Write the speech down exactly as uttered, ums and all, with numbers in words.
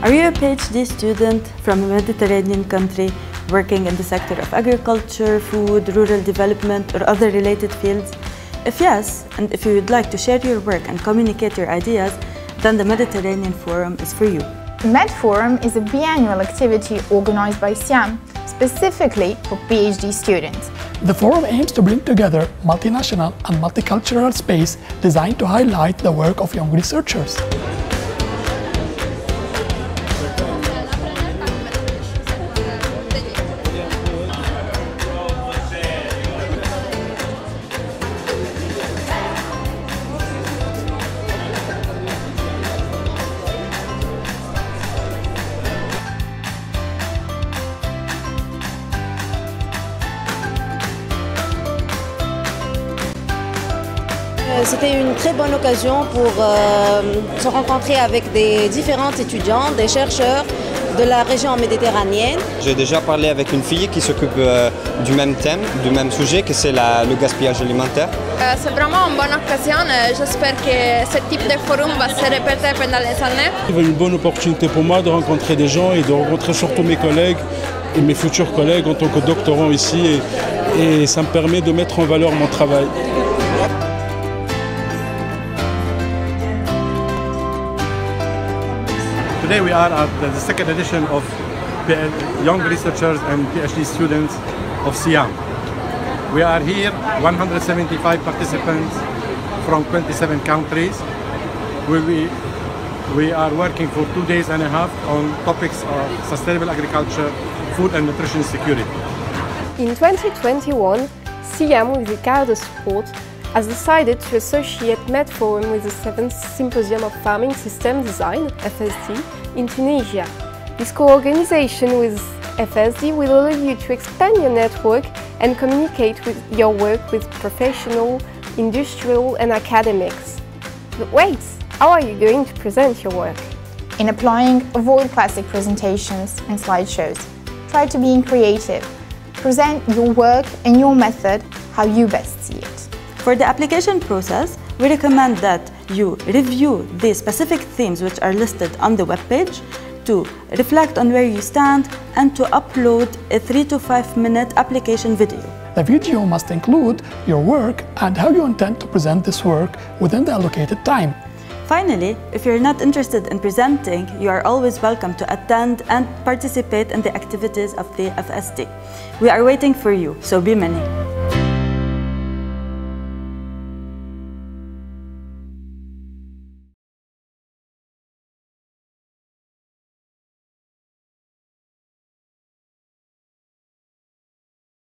Are you a PhD student from a Mediterranean country working in the sector of agriculture, food, rural development, or other related fields? If yes, and if you would like to share your work and communicate your ideas, then the Mediterranean Forum is for you. MedForum is a biannual activity organized by SIAM, specifically for PhD students. The forum aims to bring together multinational and multicultural space designed to highlight the work of young researchers. C'était une très bonne occasion pour euh, se rencontrer avec des différents étudiants, des chercheurs de la région méditerranéenne. J'ai déjà parlé avec une fille qui s'occupe euh, du même thème, du même sujet, que c'est le gaspillage alimentaire. Euh, c'est vraiment une bonne occasion. J'espère que ce type de forum va se répéter pendant les années. C'est une bonne opportunité pour moi de rencontrer des gens et de rencontrer surtout mes collègues et mes futurs collègues en tant que doctorant ici. Et, et ça me permet de mettre en valeur mon travail. Today we are at the second edition of Young Researchers and PhD Students of SIAM. We are here, one hundred seventy-five participants from twenty-seven countries. We, we, we are working for two days and a half on topics of sustainable agriculture, food and nutrition security. In twenty twenty-one, SIAM, with the Cardo support, has decided to associate MedForum with the seventh Symposium of Farming System Design, F S D, in Tunisia. This co-organization with F S D will allow you to expand your network and communicate with your work with professional, industrial and academics. But wait, how are you going to present your work? In applying, avoid classic presentations and slideshows. Try to be creative. Present your work and your method how you best see it. For the application process, we recommend that you review the specific themes which are listed on the webpage, to reflect on where you stand, and to upload a three to five minute application video. The video must include your work and how you intend to present this work within the allocated time. Finally, if you're not interested in presenting, you are always welcome to attend and participate in the activities of the F S D. We are waiting for you, so be many.